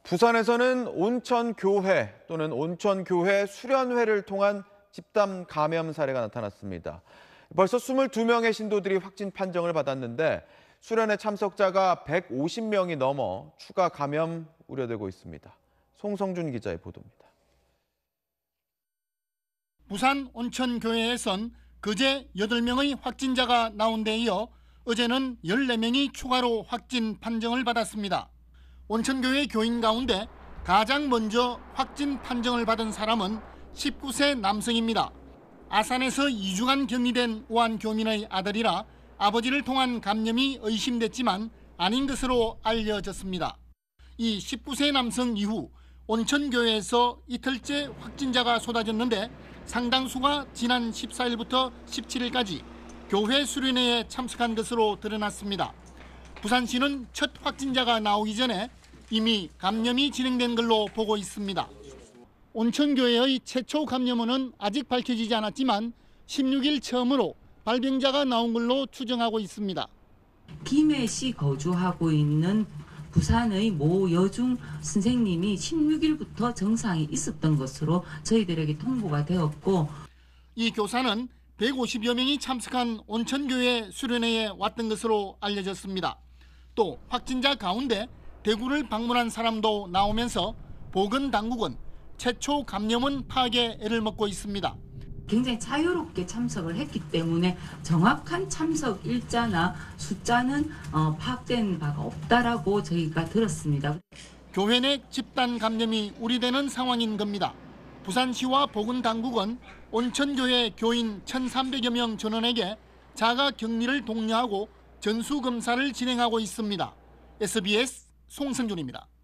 부산에서는 온천교회 또는 온천교회 수련회를 통한 집단 감염 사례가 나타났습니다. 벌써 22명의 신도들이 확진 판정을 받았는데 수련회 참석자가 150명이 넘어 추가 감염 우려되고 있습니다. 송성준 기자의 보도입니다. 부산 온천교회에선 그제 8명의 확진자가 나온 데 이어 어제는 14명이 추가로 확진 판정을 받았습니다. 온천교회 교인 가운데 가장 먼저 확진 판정을 받은 사람은 19세 남성입니다. 아산에서 2주간 격리된 우한 교민의 아들이라 아버지를 통한 감염이 의심됐지만 아닌 것으로 알려졌습니다. 이 19세 남성 이후 온천교회에서 이틀째 확진자가 쏟아졌는데 상당수가 지난 14일부터 17일까지 교회 수련회에 참석한 것으로 드러났습니다. 부산시는 첫 확진자가 나오기 전에 이미 감염이 진행된 걸로 보고 있습니다. 온천교회의 최초 감염원은 아직 밝혀지지 않았지만 16일 처음으로 발병자가 나온 걸로 추정하고 있습니다. 김해시 거주하고 있는 부산의 모 여중 선생님이 16일부터 증상이 있었던 것으로 저희들에게 통보가 되었고, 이 교사는 150여 명이 참석한 온천교회 수련회에 왔던 것으로 알려졌습니다. 또 확진자 가운데 대구를 방문한 사람도 나오면서 보건당국은 최초 감염원 파악에 애를 먹고 있습니다. 굉장히 자유롭게 참석을 했기 때문에 정확한 참석 일자나 숫자는 파악된 바가 없다라고 저희가 들었습니다. 교회 내 집단 감염이 우려되는 상황인 겁니다. 부산시와 보건당국은 온천교회 교인 1,300여 명 전원에게 자가 격리를 독려하고 전수검사를 진행하고 있습니다. SBS 송승준입니다.